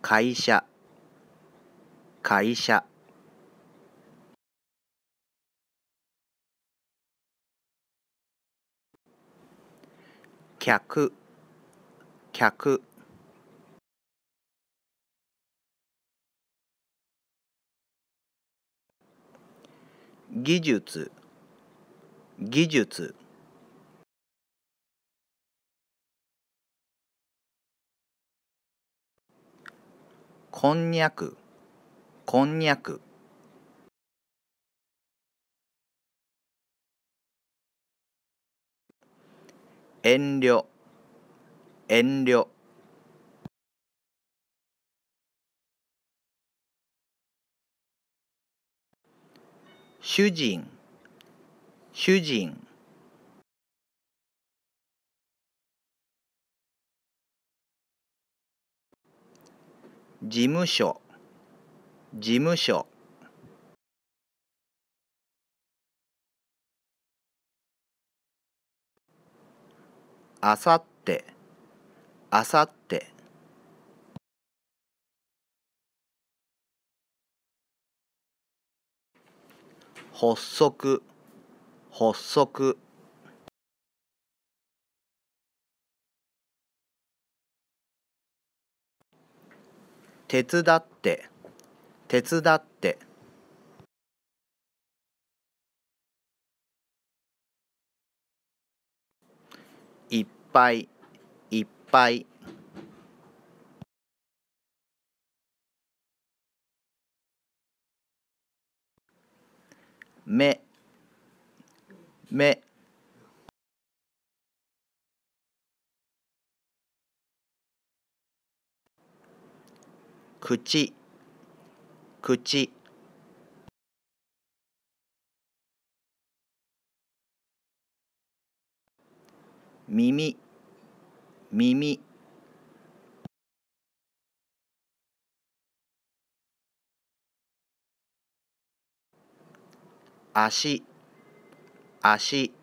会社、会社。客、客。技術、技術。こんにゃく、こんにゃく。遠慮、遠慮。主人、主人。事務所、事務所。あさって、あさって。発足、発足。手伝って、手伝って。いっぱい、いっぱい。目、目。口、口。耳、耳。足、足。